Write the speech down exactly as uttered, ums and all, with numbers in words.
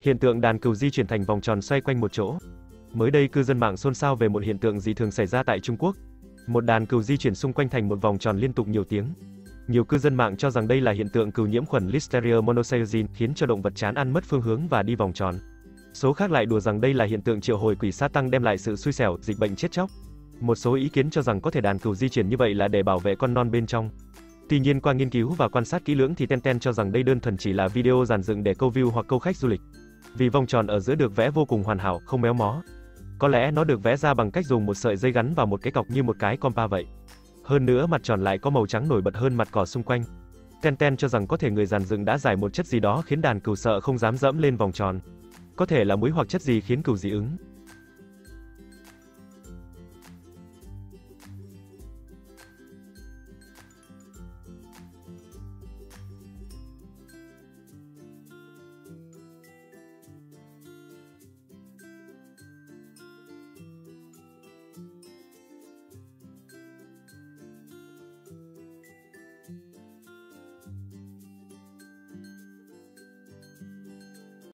Hiện tượng đàn cừu di chuyển thành vòng tròn xoay quanh một chỗ. Mới đây cư dân mạng xôn xao về một hiện tượng dị thường xảy ra tại Trung Quốc. Một đàn cừu di chuyển xung quanh thành một vòng tròn liên tục nhiều tiếng. Nhiều cư dân mạng cho rằng đây là hiện tượng cừu nhiễm khuẩn Listeria monocytogenes khiến cho động vật chán ăn mất phương hướng và đi vòng tròn. Số khác lại đùa rằng đây là hiện tượng triệu hồi quỷ sa tăng đem lại sự xui xẻo, dịch bệnh chết chóc. Một số ý kiến cho rằng có thể đàn cừu di chuyển như vậy là để bảo vệ con non bên trong. Tuy nhiên qua nghiên cứu và quan sát kỹ lưỡng thì Tenten cho rằng đây đơn thuần chỉ là video dàn dựng để câu view hoặc câu khách du lịch. Vì vòng tròn ở giữa được vẽ vô cùng hoàn hảo, không méo mó. Có lẽ nó được vẽ ra bằng cách dùng một sợi dây gắn vào một cái cọc như một cái compa vậy. Hơn nữa mặt tròn lại có màu trắng nổi bật hơn mặt cỏ xung quanh. Tenten cho rằng có thể người dàn dựng đã rải một chất gì đó khiến đàn cừu sợ không dám dẫm lên vòng tròn. Có thể là muối hoặc chất gì khiến cừu dị ứng.